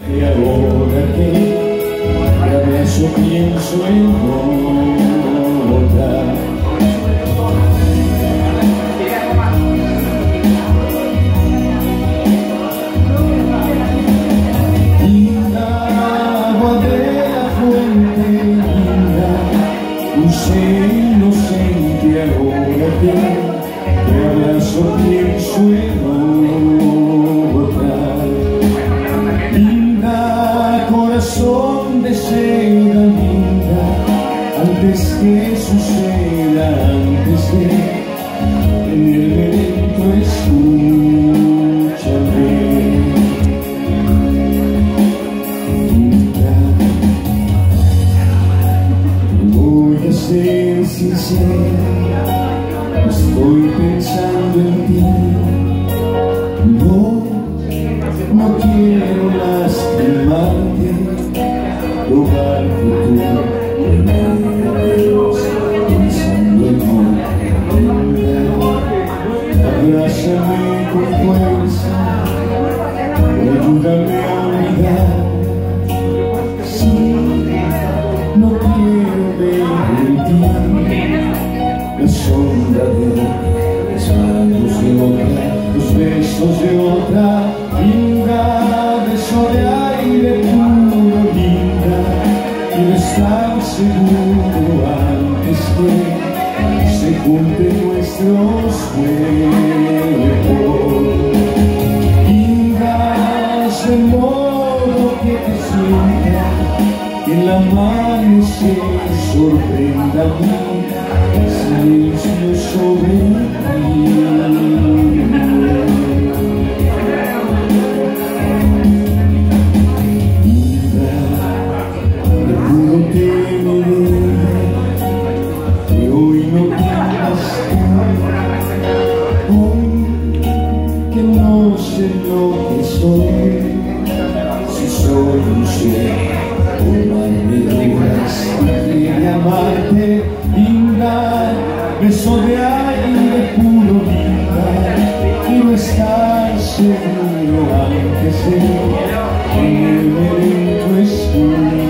Y ahora que abrazo pienso en otra. Linda agua de la fuente, linda, un ser inocente. Ahora que abrazo pienso en otra. Corazón de seda, linda, antes que suceda, antes de en el momento escúchame. Linda, voy a ser sincera, estoy pensando en ti. No quiero lastimarte, rogarte tú de Dios, pensando en otra. Abrázame con fuerza, ayúdame a olvidar. Sí, no quiero ver en ti la sombra de los manos de otra, los besos de otra. Linda, beso de aire puro, linda, quiero estar seguro antes que se junten nuestros cuerpos. Linda, es el modo que te sienta, que el amanecer sorprenda mi silencio sobre ti. No sé lo que soy, si soy un ser con armaduras y amarte, linda, beso de aire puro, linda, quiero estar seguro antes de que el momento escuro.